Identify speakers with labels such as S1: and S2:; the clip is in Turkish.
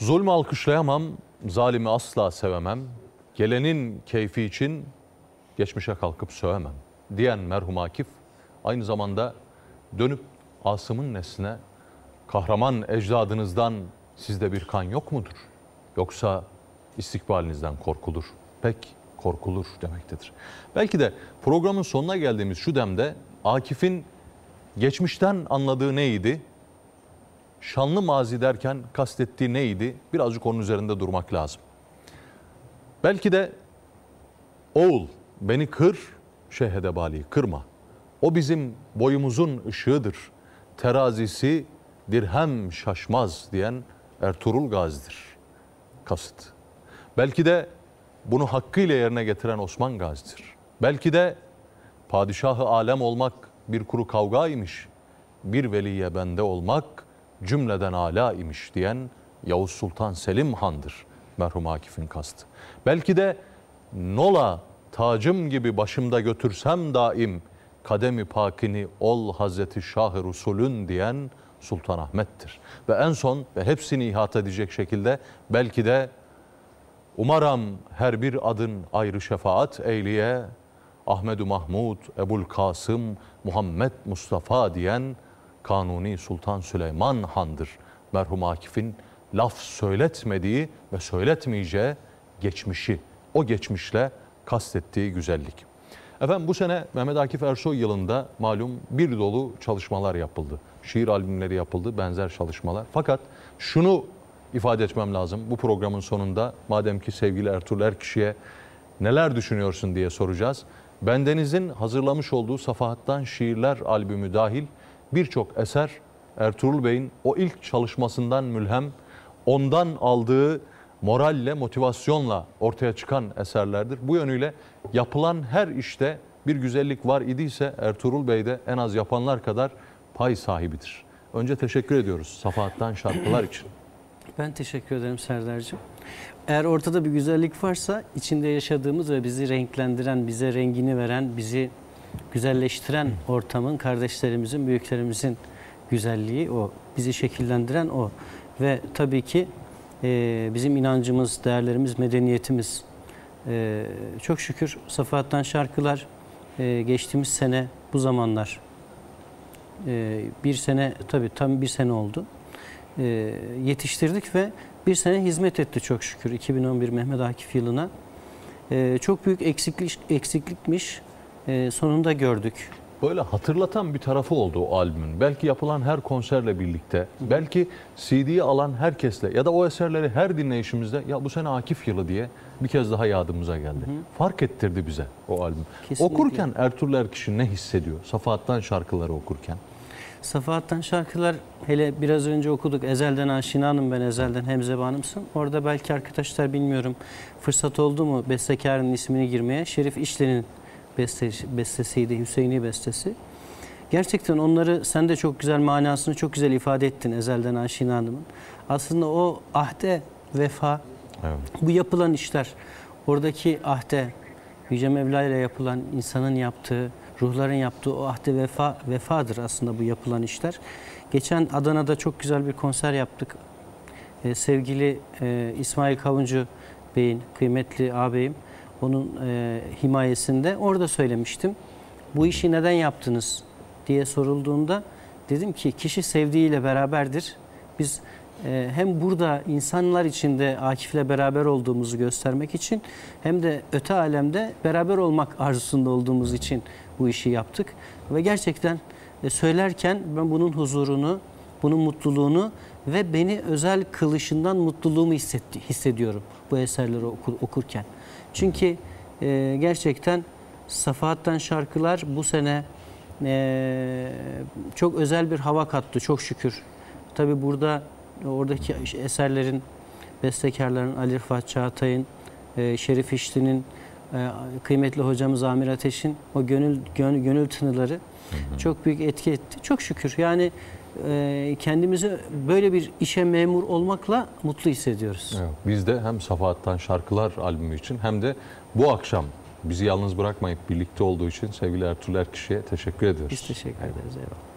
S1: Zulmü alkışlayamam, zalimi asla sevemem. Gelenin keyfi için geçmişe kalkıp sövemem diyen merhum Akif aynı zamanda dönüp Asım'ın nesline kahraman ecdadınızdan sizde bir kan yok mudur? Yoksa istikbalinizden korkulur. Pek korkulur demektedir. Belki de programın sonuna geldiğimiz şu demde Akif'in geçmişten anladığı neydi? Şanlı mazi derken kastettiği neydi? Birazcık onun üzerinde durmak lazım. Belki de oğul beni kır, Şehedebali'yi kırma. O bizim boyumuzun ışığıdır. Terazisi dirhem şaşmaz diyen Ertuğrul Gazi'dir kasıt. Belki de bunu hakkıyla yerine getiren Osman Gazi'dir. Belki de padişahı alem olmak bir kuru kavga imiş, bir veliye bende olmak cümleden âlâ imiş diyen Yavuz Sultan Selim Han'dır merhum Akif'in kastı. Belki de nola tacım gibi başımda götürsem daim kademi pakini ol Hazreti Şah-ı Rusulün diyen Sultan Ahmet'tir. Ve en son ve hepsini ihata edecek şekilde belki de umaram her bir adın ayrı şefaat eyleye Ahmed-ü Mahmud, Ebul Kasım, Muhammed Mustafa diyen Kanuni Sultan Süleyman Han'dır. Merhum Akif'in laf söyletmediği ve söyletmeyeceği geçmişi, o geçmişle kastettiği güzellik. Efendim bu sene Mehmet Akif Ersoy yılında malum bir dolu çalışmalar yapıldı. Şiir albümleri yapıldı, benzer çalışmalar. Fakat şunu ifade etmem lazım bu programın sonunda. Madem ki sevgili Ertuğrul Erkişi'ye neler düşünüyorsun diye soracağız. Bendeniz'in hazırlamış olduğu Safahattan Şiirler albümü dahil birçok eser Ertuğrul Bey'in o ilk çalışmasından mülhem, ondan aldığı moralle, motivasyonla ortaya çıkan eserlerdir. Bu yönüyle yapılan her işte bir güzellik var idiyse Ertuğrul Bey de en az yapanlar kadar pay sahibidir. Önce teşekkür ediyoruz Safahattan Şarkılar için.
S2: Ben teşekkür ederim Serdar'cığım. Eğer ortada bir güzellik varsa içinde yaşadığımız ve bizi renklendiren, bize rengini veren, bizi güzelleştiren ortamın, kardeşlerimizin, büyüklerimizin güzelliği o. Bizi şekillendiren o. Ve tabii ki bizim inancımız, değerlerimiz, medeniyetimiz. Çok şükür Safahattan Şarkılar geçtiğimiz sene bu zamanlar bir sene, tabii tam bir sene oldu. Yetiştirdik ve bir sene hizmet etti çok şükür 2011 Mehmet Akif yılına. Çok büyük eksiklikmiş. Sonunda gördük.
S1: Böyle hatırlatan bir tarafı oldu o albümün. Belki yapılan her konserle birlikte, belki CD'yi alan herkesle ya da o eserleri her dinleyişimizde ya bu sene Akif yılı diye bir kez daha yadımıza geldi. Fark ettirdi bize o albüm.
S2: Kesinlikle.
S1: Okurken Ertuğrul Erkişi ne hissediyor? Safahattan Şarkıları okurken.
S2: Safahattan Şarkılar, hele biraz önce okuduk. Ezelden aşinanım ben, ezelden hemzebanımsın. Orada belki arkadaşlar bilmiyorum fırsat oldu mu bestekarın ismini girmeye. Şerif İşler'in bestesiydi, Hüseyin'i bestesi. Gerçekten onları sen de çok güzel manasını çok güzel ifade ettin ezelden aşinanımın. Aslında o ahde vefa, evet. Bu yapılan işler, oradaki ahde, Yüce Mevla ile yapılan insanın yaptığı, ruhların yaptığı o ahde vefadır aslında bu yapılan işler. Geçen Adana'da çok güzel bir konser yaptık. Sevgili İsmail Kavuncu Bey'in, kıymetli ağabeyim, onun himayesinde orada söylemiştim. Bu işi neden yaptınız diye sorulduğunda dedim ki kişi sevdiğiyle beraberdir. Biz hem burada insanlar içinde Akif'le beraber olduğumuzu göstermek için hem de öte alemde beraber olmak arzusunda olduğumuz için bu işi yaptık. Ve gerçekten söylerken ben bunun huzurunu, bunun mutluluğunu ve beni özel kılışından mutluluğumu hissediyorum bu eserleri okurken. Çünkü gerçekten Safahattan Şarkılar bu sene çok özel bir hava kattı çok şükür. Tabii burada oradaki eserlerin, bestekarların Ali Rıfat Çağatay'ın, Şerif İşli'nin, kıymetli hocamız Amir Ateş'in o gönül tınıları çok büyük etki etti. Çok şükür yani kendimizi böyle bir işe memur olmakla mutlu hissediyoruz. Evet,
S1: biz de hem Safahattan Şarkılar albümü için hem de bu akşam bizi yalnız bırakmayıp birlikte olduğu için sevgili Ertuğrul Erkişi'ye teşekkür ediyoruz.
S2: Biz teşekkür ederiz. Eyvallah.